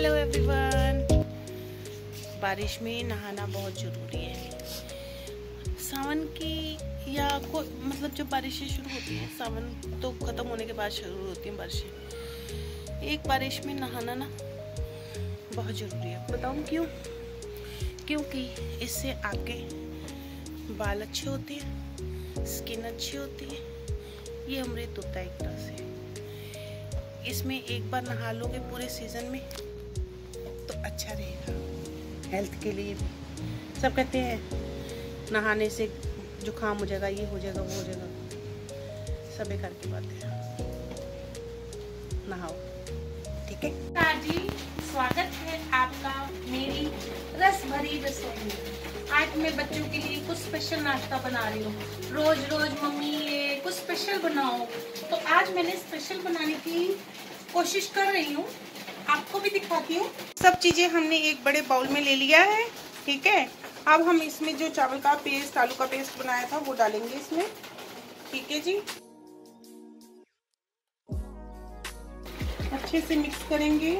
Hello everyone. बारिश में नहाना बहुत ज़रूरी है। सावन की या मतलब जब बारिशें शुरू होती हैं, सावन तो ख़त्म होने के बाद शुरू होती हैं बारिशें। एक बारिश में नहाना ना बहुत ज़रूरी है। बताऊँ क्यों? क्योंकि इससे आपके बाल अच्छे होते हैं, स्किन अच्छी होती है। ये अमृत होता है एक तरह से। इसमें एक बार नहा लोगे पूरे सीज़न में तो अच्छा रहेगा, हेल्थ के लिए भी। सब कहते हैं नहाने से जुकाम हो जाएगा, ये हो जाएगा, वो हो जाएगा। सब बेकार की बात है। नहाओ, ठीक है जी। स्वागत है आपका मेरी रस भरी रसोई में। आज मैं बच्चों के लिए कुछ स्पेशल नाश्ता बना रही हूँ। रोज रोज मम्मी ये कुछ स्पेशल बनाओ, तो आज मैंने स्पेशल बनाने की कोशिश कर रही हूँ, आपको भी दिखाती हूँ। सब चीजें हमने एक बड़े बाउल में ले लिया है, ठीक है। अब हम इसमें जो चावल का पेस्ट, आलू का पेस्ट बनाया था वो डालेंगे इसमें, ठीक है जी। अच्छे से मिक्स करेंगे।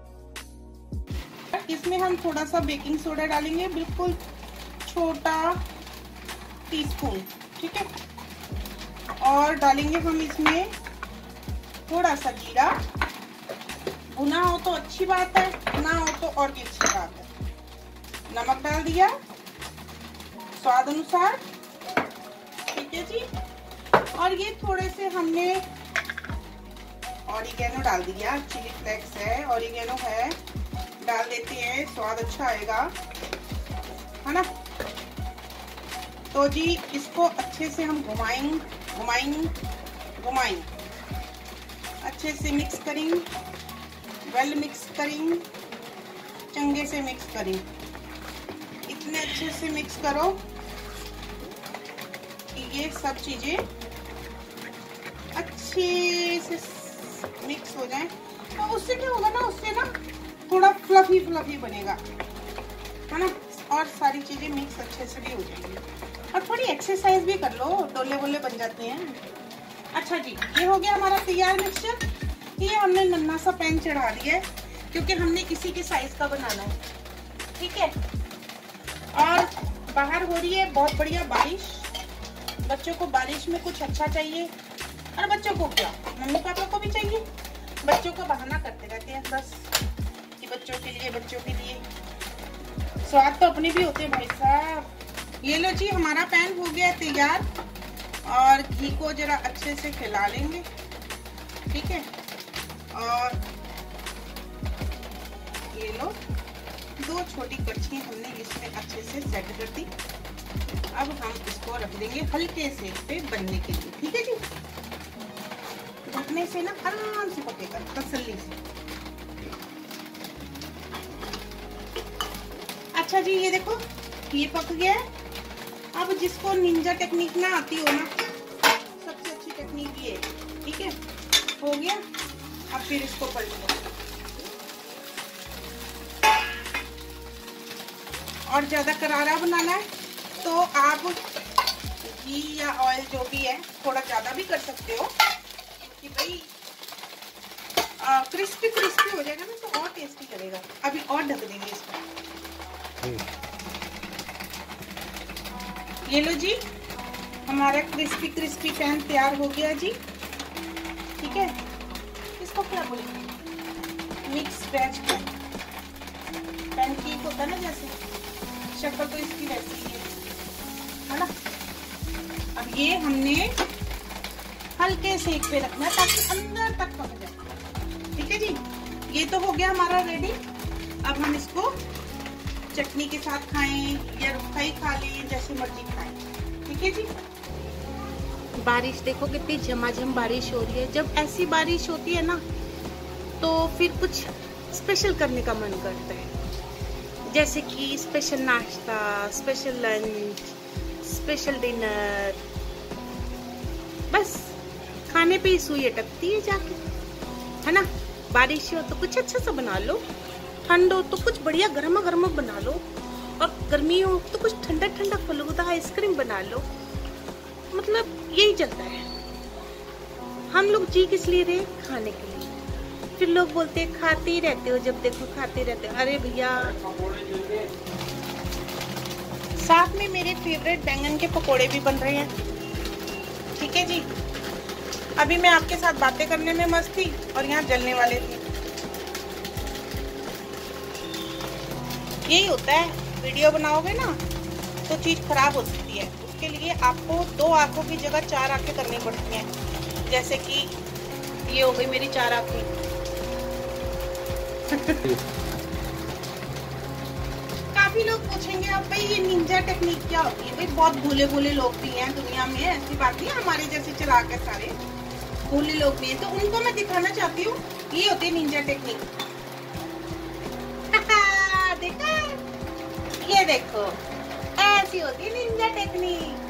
इसमें हम थोड़ा सा बेकिंग सोडा डालेंगे, बिल्कुल छोटा टीस्पून, ठीक है। और डालेंगे हम इसमें थोड़ा सा जीरा। भुना हो तो अच्छी बात है, ना हो तो और भी अच्छी बात है। नमक डाल दिया स्वाद अनुसार, ठीक है जी। और ये थोड़े से हमने ऑरिगेनो डाल दिया, चिली फ्लेक्स है, ऑरिगेनो है, डाल देते हैं, स्वाद अच्छा आएगा, है ना। तो जी इसको अच्छे से हम घुमाएंगे, अच्छे से मिक्स करेंगे, वेल मिक्स करेंगे, चंगे से मिक्स करें। इतने अच्छे से मिक्स करो कि ये सब चीजें अच्छे से मिक्स हो जाएं। तो उससे क्या होगा ना, उससे ना थोड़ा फ्लफी बनेगा, है ना। और सारी चीजें मिक्स अच्छे से भी हो जाएंगी। और थोड़ी एक्सरसाइज भी कर लो, डोले वोले बन जाती हैं। अच्छा जी, ये हो गया हमारा तैयार मिक्सचर। ये हमने नन्हा सा पैन चढ़ा दिया है क्योंकि हमने इसी के साइज का बनाना है, ठीक है। और बाहर हो रही है बहुत बढ़िया बारिश। बच्चों को बारिश में कुछ अच्छा चाहिए, और बच्चों को क्या, मम्मी पापा को भी चाहिए। बच्चों को बहाना करते रहते हैं बस कि बच्चों के लिए। स्वाद तो अपने भी होते हैं भाई साहब। ये लो जी, हमारा पैन हो गया तैयार। और घी को जरा अच्छे से फैला लेंगे, ठीक है। और ये लो, 2 छोटी कड़छी हमने इसमें अच्छे से सेट कर दी। अब हम इसको रख देंगे हल्के सेक पे बनने के लिए, ठीक है जी। ढकने से ना आराम से पकेगा, तसल्ली से। अच्छा जी, ये देखो ये पक गया है। अब जिसको निंजा टेक्निक ना आती हो ना, सबसे अच्छी टेक्निक ये है, ठीक है। हो गया। अब फिर इसको पलट लो। और ज्यादा करारा बनाना है तो आप घी या ऑयल जो भी है थोड़ा ज्यादा भी कर सकते हो, कि भाई क्रिस्पी हो जाएगा ना तो और टेस्टी करेगा। अभी और ढक देंगे इसको। ये लो जी, हमारा क्रिस्पी पैन तैयार हो गया जी, ठीक है। इसको क्या बोलेंगे, मिक्स वेज पैनकेक होता है ना, जैसे शक्ल तो इसकी वैसी है ना। अब ये हमने हल्के सेक पे रखना है ताकि अंदर तक पक जाए, ठीक है जी। ये तो हो गया हमारा रेडी। अब हम इसको चटनी के साथ खाएं या रुखा ही खा लें, जैसे मर्जी खाएं, ठीक है जी। बारिश देखो कितनी झमाझम बारिश हो रही है। जब ऐसी बारिश होती है ना तो फिर कुछ स्पेशल करने का मन करता है, जैसे कि स्पेशल नाश्ता, स्पेशल लंच, स्पेशल डिनर। बस खाने पे ही सुई अटकती है जाके, है ना। बारिश हो तो कुछ अच्छा सा बना लो, ठंड हो तो कुछ बढ़िया गर्मा गर्मा बना लो, और गर्मी हो तो कुछ ठंडा ठंडा फलूदा आइसक्रीम बना लो। मतलब यही चलता है। हम लोग जी किस लिए रहे? खाने के लिए। फिर लोग बोलते हैं खाते ही रहते हो, जब देखो खाते रहते हो। अरे भैया, साथ में मेरे फेवरेट बैंगन के पकोड़े भी बन रहे हैं। ठीक है जी, अभी मैं आपके साथ बातें करने में मस्त थी और यहाँ जलने वाले थे। यही होता है, वीडियो बनाओगे ना तो चीज खराब हो सकती है। उसके लिए आपको 2 आंखों की जगह 4 आंखें करनी पड़ती हैं। जैसे कि ये हो गई मेरी 4 आंखें। काफी लोग पूछेंगे अब भाई ये निंजा टेक्निक क्या होती है। भाई बहुत भोले भोले लोग भी हैं दुनिया में, ऐसी बात नहीं, हमारे जैसे चलाक है सारे, भोले लोग भी हैं, तो उनको मैं दिखाना चाहती हूँ। ये होती है निंजा टेक्निक। देखा, ये देखो, ऐसी होती है निंजा टेक्निक।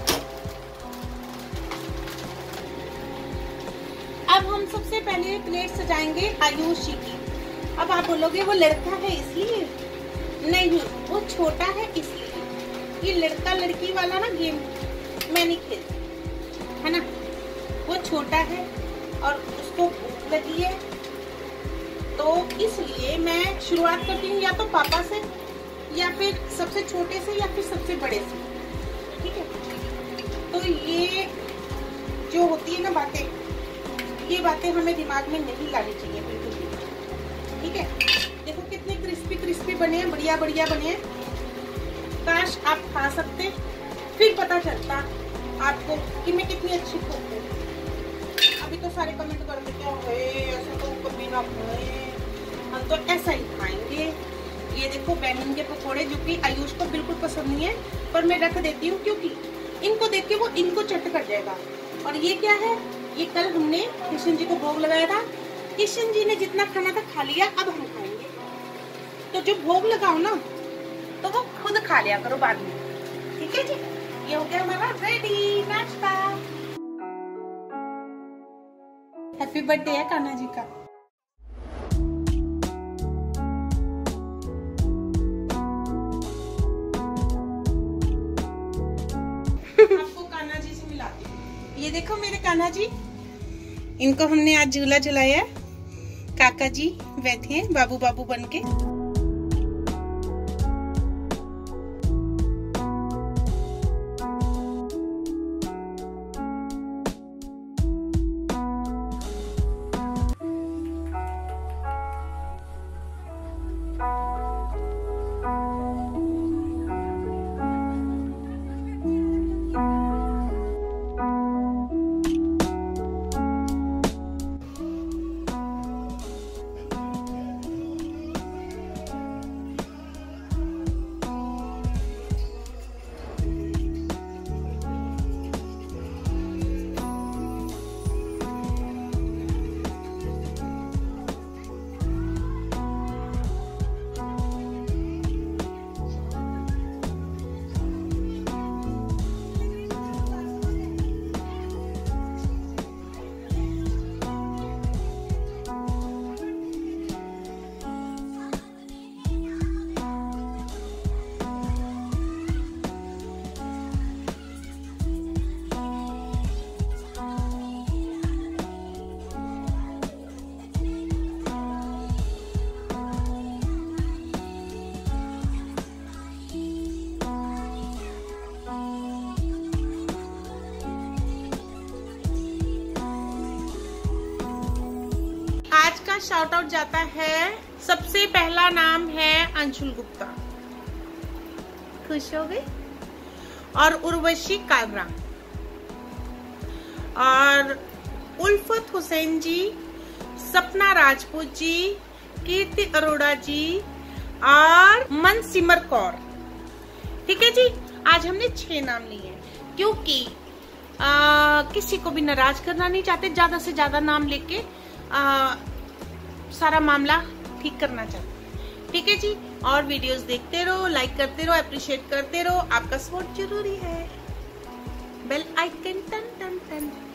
अब हम सबसे पहले प्लेट सजाएंगे आयुषी की। अब आप बोलोगे वो लड़का है इसलिए, नहीं, वो छोटा है इसलिए। ये लड़का लड़की वाला ना गेम मैं नहीं खेलती, है ना। वो छोटा है और उसको भूख लगी है, तो इसलिए मैं शुरुआत करती हूँ या तो पापा से, या फिर सबसे छोटे से, या फिर सबसे बड़े से। ठीक है, तो ये जो होती है ना बातें, ये बातें हमें दिमाग में नहीं लानी चाहिए बिल्कुल भी। ठीक है, देखो कितने क्रिस्पी क्रिस्पी बने हैं, बढ़िया बढ़िया बने हैं। काश आप खा सकते, फिर पता चलता आपको कि मैं कितनी अच्छी कुक हूँ। अभी तो सारे कमेंट कर देते हो ऐसा तो कभी ना खाए, हम तो ऐसा ही खाएंगे। ये देखो बैंगन के पकोड़े, जो कि आयुष को बिल्कुल पसंद नहीं है, पर मैं रख देती हूँ क्योंकि इनको देख के वो इनको चट कर जाएगा। और ये क्या है, ये कल हमने कृष्ण जी को भोग लगाया था। कृष्ण जी ने जितना खाना था खा लिया, अब हम खाएंगे। तो जो भोग लगाओ ना, तो वो खुद खा लिया करो बाद में। ठीक है जी, ये हो गया हमारा रेडी नाश्ता। हैप्पी बर्थडे है कान्हा जी का। आपको कान्हा जी से मिलाती हूँ। ये देखो मेरे कान्हा जी, इनको हमने आज झूला झुलाया। काका जी बैठे हैं बाबू बाबू बन के। शाउट आउट जाता है, सबसे पहला नाम है अंशुल गुप्ता, खुश हो गई, और उर्वशी काबरा, और उल्फत हुसैन जी, सपना राजपूत जी, कीर्ति अरोड़ा जी और मनसिमर कौर। ठीक है जी, आज हमने 6 नाम लिए हैं क्योंकि किसी को भी नाराज करना नहीं चाहते, ज्यादा से ज्यादा नाम लेके सारा मामला ठीक करना चाहते। ठीक है जी, और वीडियोस देखते रहो, लाइक करते रहो, अप्रिशिएट करते रहो, आपका सपोर्ट जरूरी है। बेल आइकन टन टन टन।